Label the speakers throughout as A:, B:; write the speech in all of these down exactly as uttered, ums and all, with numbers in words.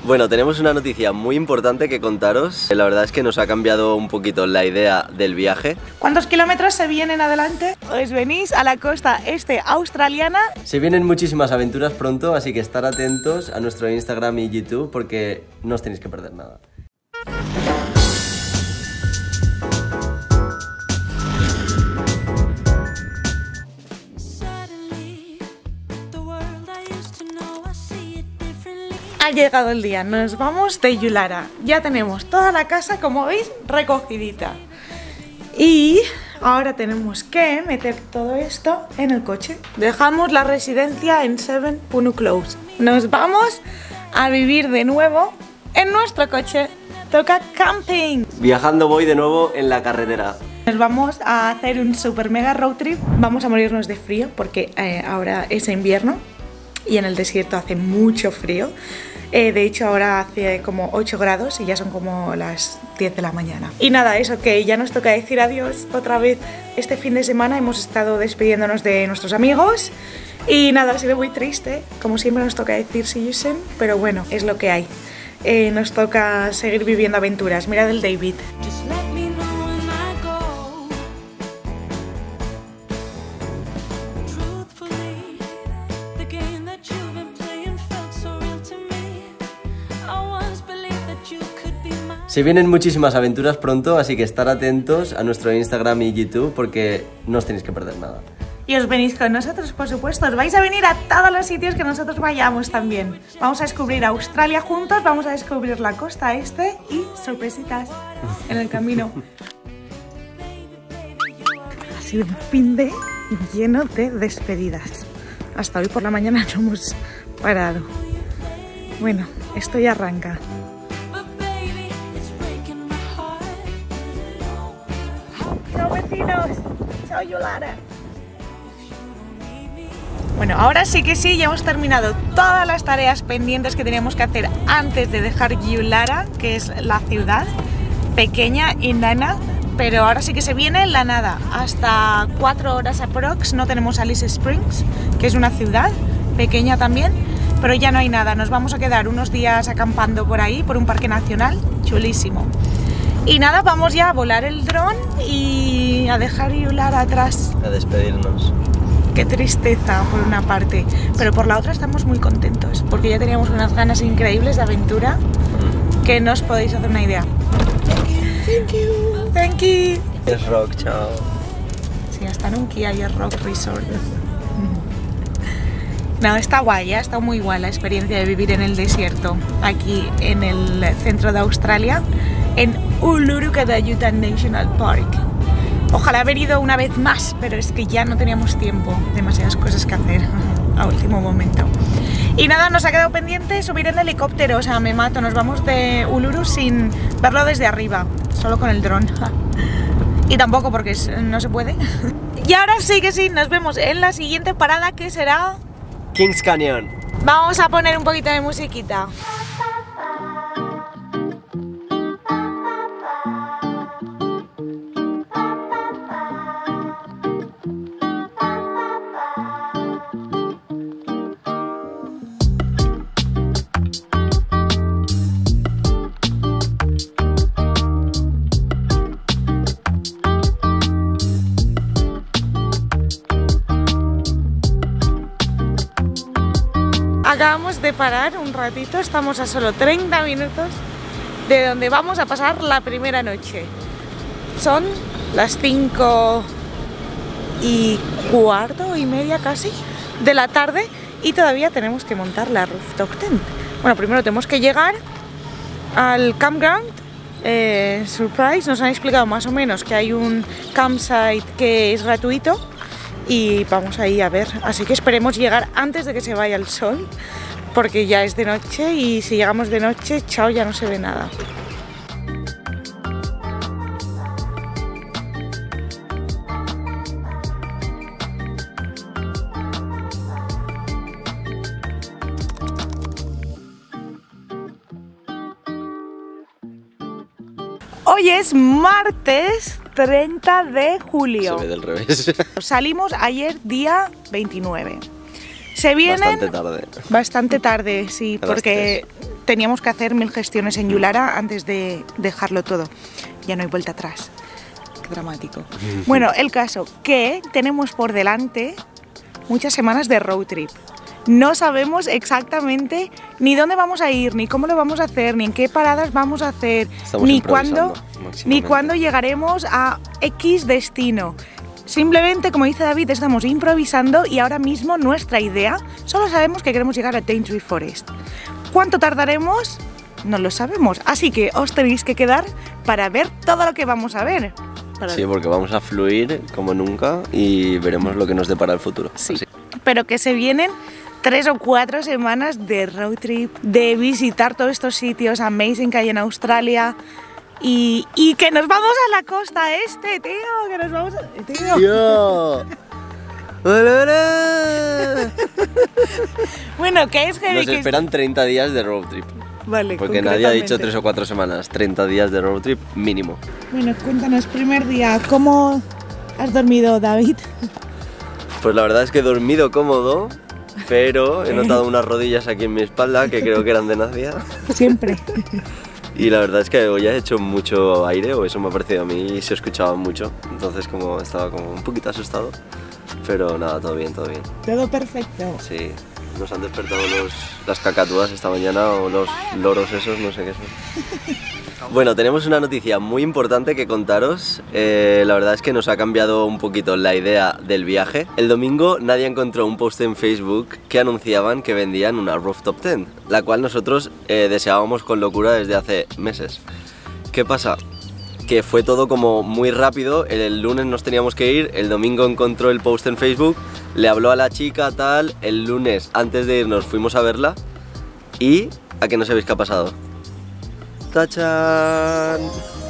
A: Bueno, tenemos una noticia muy importante que contaros. La verdad es que nos ha cambiado un poquito la idea del viaje.
B: ¿Cuántos kilómetros se vienen adelante? Os venís a la costa este australiana.
A: Se vienen muchísimas aventuras pronto, así que estar atentos a nuestro Instagram y YouTube porque no os tenéis que perder nada.
B: Ha llegado el día, nos vamos de Yulara. Ya tenemos toda la casa, como veis, recogidita. Y ahora tenemos que meter todo esto en el coche. Dejamos la residencia en Seven Punu Close. Nos vamos a vivir de nuevo en nuestro coche. Toca camping.
A: Viajando voy de nuevo en la carretera.
B: Nos vamos a hacer un super mega road trip. Vamos a morirnos de frío porque eh, ahora es invierno y en el desierto hace mucho frío. Eh, de hecho ahora hace como ocho grados y ya son como las diez de la mañana. Y nada, eso que ya nos toca decir adiós otra vez. Este fin de semana hemos estado despidiéndonos de nuestros amigos y nada, ha sido muy triste. Como siempre nos toca decir see you soon, pero bueno, es lo que hay. Eh, nos toca seguir viviendo aventuras. Mirad el David.
A: Se vienen muchísimas aventuras pronto, así que estar atentos a nuestro Instagram y YouTube porque no os tenéis que perder nada.
B: Y os venís con nosotros, por supuesto. Os vais a venir a todos los sitios que nosotros vayamos también. Vamos a descubrir Australia juntos, vamos a descubrir la costa este y sorpresitas en el camino. Ha sido un fin de lleno de despedidas. Hasta hoy por la mañana no hemos parado. Bueno, esto ya arranca. ¡Chao, vecinos! ¡Chao, Yulara! Bueno, ahora sí que sí, ya hemos terminado todas las tareas pendientes que teníamos que hacer antes de dejar Yulara, que es la ciudad pequeña y nana, pero ahora sí que se viene la nada. Hasta cuatro horas aprox no tenemos Alice Springs, que es una ciudad pequeña también, pero ya no hay nada. Nos vamos a quedar unos días acampando por ahí, por un parque nacional, chulísimo. Y nada, vamos ya a volar el dron y a dejar Yulara atrás.
A: A despedirnos.
B: Qué tristeza por una parte, pero por la otra estamos muy contentos porque ya teníamos unas ganas increíbles de aventura que no os podéis hacer una idea. Thank you. Thank you.
A: Es rock, chao.
B: Sí, hasta nunca hay Rock Resort. No, está guay, ¿eh? Está muy guay la experiencia de vivir en el desierto, aquí en el centro de Australia, en Uluru Kata-Yuta National Park. Ojalá haber ido una vez más, pero es que ya no teníamos tiempo, demasiadas cosas que hacer a último momento. Y nada, nos ha quedado pendiente subir en helicóptero, o sea, me mato, nos vamos de Uluru sin verlo desde arriba, solo con el dron. Y tampoco porque no se puede. Y ahora sí que sí, nos vemos en la siguiente parada, que será
A: Kings Canyon.
B: Vamos a poner un poquito de musiquita. Acabamos de parar un ratito, estamos a solo treinta minutos de donde vamos a pasar la primera noche. Son las cinco y cuarto y media casi de la tarde y todavía tenemos que montar la rooftop tent. Bueno, primero tenemos que llegar al campground. Eh, surprise, nos han explicado más o menos que hay un campsite que es gratuito. Y vamos ahí a ver, así que esperemos llegar antes de que se vaya el sol, porque ya es de noche y si llegamos de noche, chao, ya no se ve nada. Hoy es martes treinta de julio.
A: Se ve del revés.
B: Salimos ayer día veintinueve. Se vienen...
A: Bastante tarde.
B: Bastante tarde, sí,
A: A las
B: porque teníamos que hacer mil gestiones en Yulara antes de dejarlo todo. Ya no hay vuelta atrás. Qué dramático. Bueno, el caso que tenemos por delante muchas semanas de road trip. No sabemos exactamente ni dónde vamos a ir, ni cómo lo vamos a hacer, ni en qué paradas vamos a hacer,
A: Estamos
B: ni cuándo,
A: máximamente.
B: ni cuándo llegaremos a X destino. Simplemente, como dice David, estamos improvisando y ahora mismo nuestra idea, solo sabemos que queremos llegar a Daintree Forest. ¿Cuánto tardaremos? No lo sabemos, así que os tenéis que quedar para ver todo lo que vamos a ver. Para
A: Sí, porque vamos a fluir como nunca y veremos lo que nos depara el futuro.
B: Sí,
A: Así.
B: pero que se vienen tres o cuatro semanas de road trip, de visitar todos estos sitios amazing que hay en Australia y, y que nos vamos a la costa este, tío, que nos vamos a... Tío.
A: ¡Tío!
B: Bueno, ¿qué es heavy?
A: Nos
B: que-
A: esperan treinta días de road trip.
B: Vale,
A: Porque nadie ha dicho
B: concretamente.
A: tres o cuatro semanas, treinta días de road trip mínimo.
B: Bueno, cuéntanos, primer día, ¿cómo has dormido, David?
A: Pues la verdad es que he dormido cómodo, pero he notado unas rodillas aquí en mi espalda que creo que eran de Nadia.
B: Siempre.
A: Y la verdad es que hoy ha hecho mucho aire, o eso me ha parecido a mí, y se escuchaba mucho. Entonces como estaba como un poquito asustado. Pero nada, todo bien, todo bien.
B: Todo perfecto.
A: Sí, nos han despertado los, las cacatúas esta mañana, o los loros esos, no sé qué son. Bueno, tenemos una noticia muy importante que contaros. Eh, la verdad es que nos ha cambiado un poquito la idea del viaje. El domingo nadie encontró un post en Facebook que anunciaban que vendían una rooftop tent, la cual nosotros eh, deseábamos con locura desde hace meses. ¿Qué pasa? Que fue todo como muy rápido. El lunes nos teníamos que ir, el domingo encontró el post en Facebook, le habló a la chica, tal. El lunes, antes de irnos, fuimos a verla. Y ¿a qué no sabéis qué ha pasado? ¡Tachán!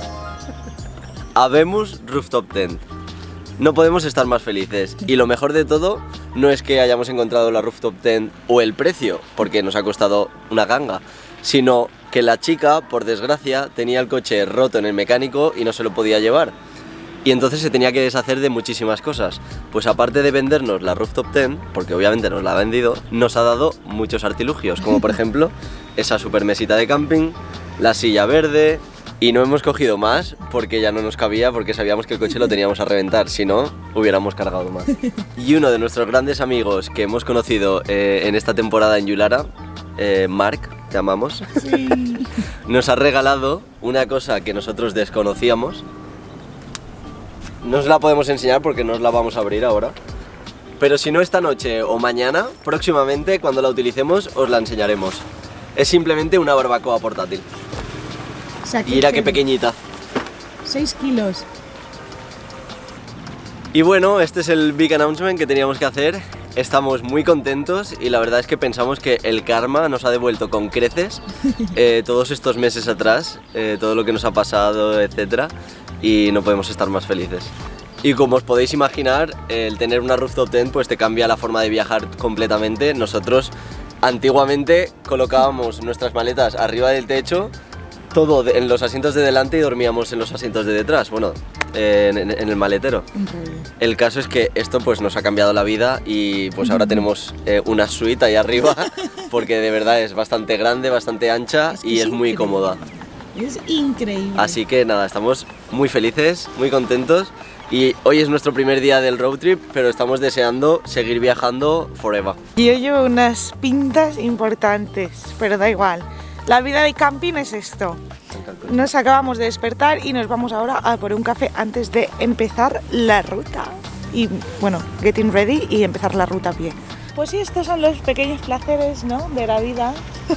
A: Habemos Rooftop Tent. No podemos estar más felices. Y lo mejor de todo no es que hayamos encontrado la Rooftop Tent o el precio, porque nos ha costado una ganga, sino que la chica, por desgracia, tenía el coche roto en el mecánico y no se lo podía llevar. Y entonces se tenía que deshacer de muchísimas cosas. Pues aparte de vendernos la Rooftop Tent, porque obviamente nos la ha vendido, nos ha dado muchos artilugios, como por ejemplo esa super mesita de camping, la silla verde, y no hemos cogido más porque ya no nos cabía, porque sabíamos que el coche lo teníamos a reventar, si no, hubiéramos cargado más. Y uno de nuestros grandes amigos que hemos conocido eh, en esta temporada en Yulara, eh, Mark, te amamos,
B: Sí.
A: nos ha regalado una cosa que nosotros desconocíamos. No os la podemos enseñar porque no os la vamos a abrir ahora, pero si no esta noche o mañana, próximamente, cuando la utilicemos, os la enseñaremos. Es simplemente una barbacoa portátil.
B: O sea,
A: Y mira qué pequeñita.
B: seis kilos.
A: Y bueno, este es el big announcement que teníamos que hacer. Estamos muy contentos y la verdad es que pensamos que el karma nos ha devuelto con creces eh, todos estos meses atrás, eh, todo lo que nos ha pasado, etcétera, y no podemos estar más felices. Y como os podéis imaginar, el tener una rooftop tent pues te cambia la forma de viajar completamente. Nosotros antiguamente colocábamos nuestras maletas arriba del techo, todo de- en los asientos de delante, y dormíamos en los asientos de detrás, bueno, eh, en, en el maletero. El caso es que esto pues nos ha cambiado la vida y pues ahora tenemos eh, una suite ahí arriba, porque de verdad es bastante grande, bastante ancha
B: Es que
A: y
B: es
A: es muy
B: increíble.
A: cómoda.
B: Es increíble.
A: Así que nada, estamos muy felices, muy contentos, y hoy es nuestro primer día del road trip, pero estamos deseando seguir viajando forever.
B: Yo llevo unas pintas importantes, pero da igual. La vida de camping es esto. Nos acabamos de despertar y nos vamos ahora a por un café antes de empezar la ruta. Y bueno, getting ready y empezar la ruta bien. Pues sí, estos son los pequeños placeres, ¿no?, de la vida.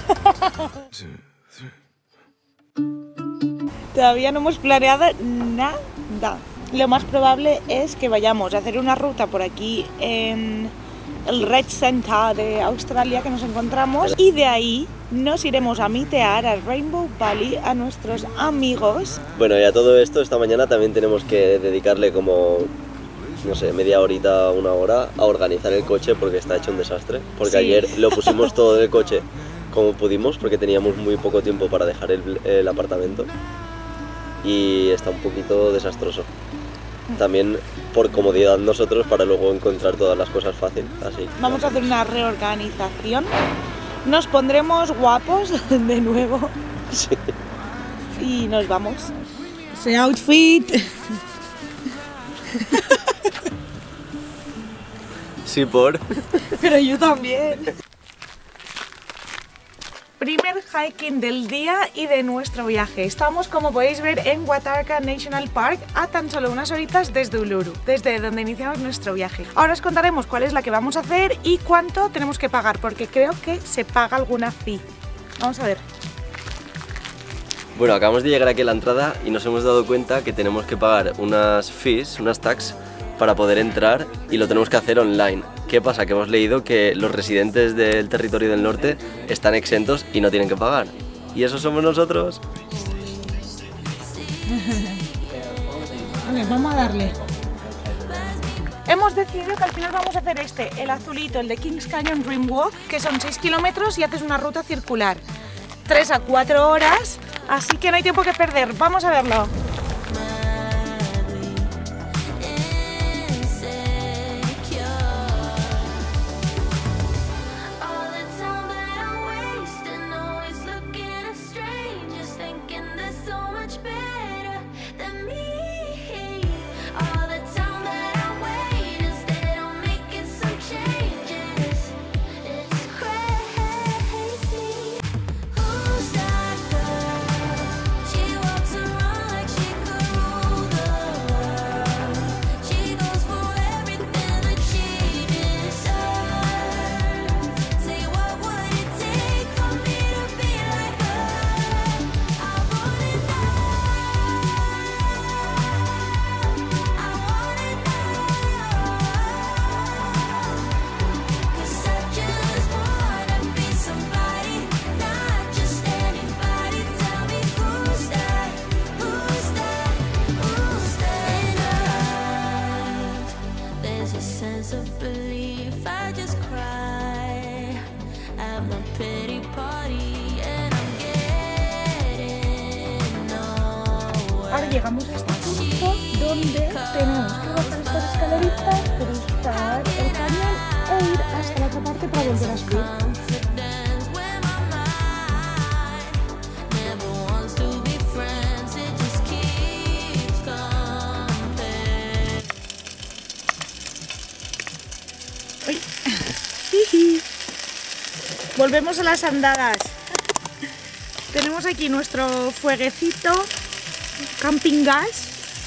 B: Todavía no hemos planeado nada. Lo más probable es que vayamos a hacer una ruta por aquí en el Red Center de Australia que nos encontramos, y de ahí nos iremos a mitear a Rainbow Valley a nuestros amigos.
A: Bueno, y a todo esto, esta mañana también tenemos que dedicarle como, no sé, media horita, una hora a organizar el coche porque está hecho un desastre. Porque
B: Sí.
A: ayer lo pusimos todo en el coche como pudimos porque teníamos muy poco tiempo para dejar el, el apartamento y está un poquito desastroso. También por comodidad nosotros, para luego encontrar todas las cosas fácil, así.
B: Vamos a hacer una reorganización Nos pondremos guapos de nuevo.
A: Sí.
B: Y nos vamos. Ese outfit.
A: Sí, por...
B: Pero yo también. Primer hiking del día y de nuestro viaje. Estamos, como podéis ver, en Watarkka National Park, a tan solo unas horitas desde Uluru, desde donde iniciamos nuestro viaje. Ahora os contaremos cuál es la que vamos a hacer y cuánto tenemos que pagar, porque creo que se paga alguna fee. Vamos a ver.
A: Bueno, acabamos de llegar aquí a la entrada y nos hemos dado cuenta que tenemos que pagar unas fees, unas tax, para poder entrar, y lo tenemos que hacer online. ¿Qué pasa? Que hemos leído que los residentes del territorio del norte están exentos y no tienen que pagar. ¿Y eso somos nosotros?
B: Vale, vamos a darle. Hemos decidido que al final vamos a hacer este, el azulito, el de Kings Canyon Dream Walk, que son seis kilómetros y haces una ruta circular. tres a cuatro horas, así que no hay tiempo que perder. Vamos a verlo. Ahora llegamos a este punto donde tenemos que bajar estas escaleritas, cruzar el cañón e ir hasta la otra parte para volver a subir. Uy. Volvemos a las andadas. Tenemos aquí nuestro fueguecito, camping gas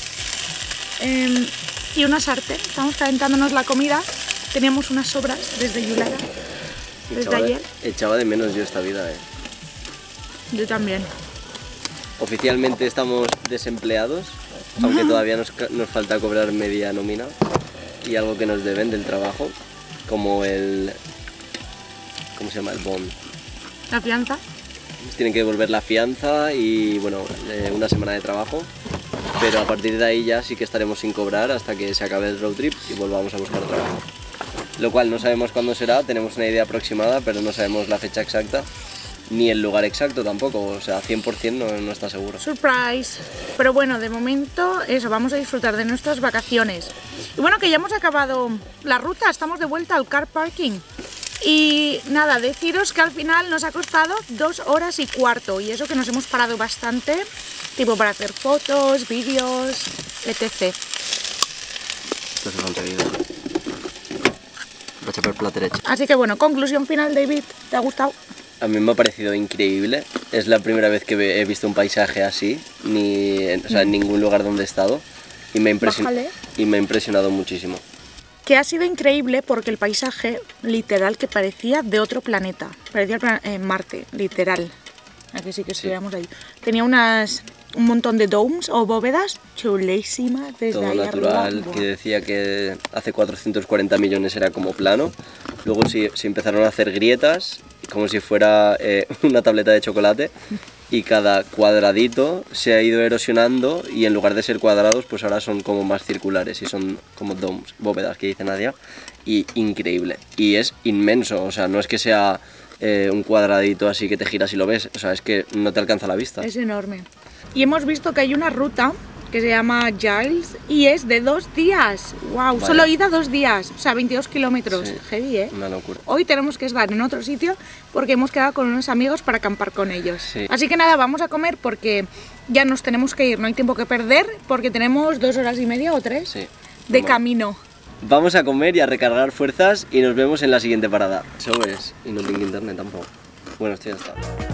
B: eh, y una sartén. Estamos calentándonos la comida. Teníamos unas sobras desde Yulara, desde
A: echaba
B: ayer.
A: De, echaba de menos yo esta vida, eh.
B: Yo también.
A: Oficialmente estamos desempleados, aunque todavía nos, nos falta cobrar media nómina y algo que nos deben del trabajo, como el... ¿cómo se llama? El bond.
B: La fianza.
A: Nos tienen que devolver la fianza y, bueno, eh, una semana de trabajo, pero a partir de ahí ya sí que estaremos sin cobrar hasta que se acabe el road trip y volvamos a buscar trabajo. Lo cual no sabemos cuándo será, tenemos una idea aproximada, pero no sabemos la fecha exacta, ni el lugar exacto tampoco, o sea, cien por cien no, no está seguro.
B: Surprise. Pero bueno, de momento eso, vamos a disfrutar de nuestras vacaciones. Y bueno, que ya hemos acabado la ruta, estamos de vuelta al car parking. Y nada, deciros que al final nos ha costado dos horas y cuarto, y eso que nos hemos parado bastante, tipo para hacer fotos, vídeos, etcétera.
A: Esto se ha conseguido. Vaig a per plat derecho.
B: Así que bueno, conclusión final, David, ¿te ha gustado?
A: A mí me ha parecido increíble, es la primera vez que he visto un paisaje así, ni, o sea, en ningún lugar donde he estado, y me ha impresion-
B: Bájale.
A: y me ha impresionado muchísimo.
B: Que ha sido increíble porque el paisaje, literal, que parecía de otro planeta. Parecía el plan- eh, Marte, literal. Aquí sí que estuviéramos ahí. Tenía unas, un montón de domes o bóvedas chulísimas desde
A: Todo
B: ahí
A: natural,
B: arriba.
A: que decía que hace cuatrocientos cuarenta millones era como plano. Luego sí, se empezaron a hacer grietas, como si fuera eh, una tableta de chocolate, y cada cuadradito se ha ido erosionando y en lugar de ser cuadrados, pues ahora son como más circulares y son como domes, bóvedas que dice Nadia, y increíble. Y es inmenso, o sea, no es que sea eh, un cuadradito así que te giras y lo ves, o sea, es que no te alcanza la vista.
B: Es enorme. Y hemos visto que hay una ruta que se llama Giles y es de dos días. ¡Wow!
A: Vaya.
B: Solo ida dos días, o sea, veintidós kilómetros.
A: Sí.
B: Heavy, ¿eh?
A: Una locura.
B: Hoy tenemos que estar en otro sitio porque hemos quedado con unos amigos para acampar con ellos.
A: Sí.
B: Así que nada, vamos a comer porque ya nos tenemos que ir, no hay tiempo que perder porque tenemos dos horas y media o tres
A: Sí.
B: de
A: Vamos.
B: camino.
A: Vamos a comer y a recargar fuerzas y nos vemos en la siguiente parada. Eso es, y no tengo internet tampoco. Bueno, esto ya está.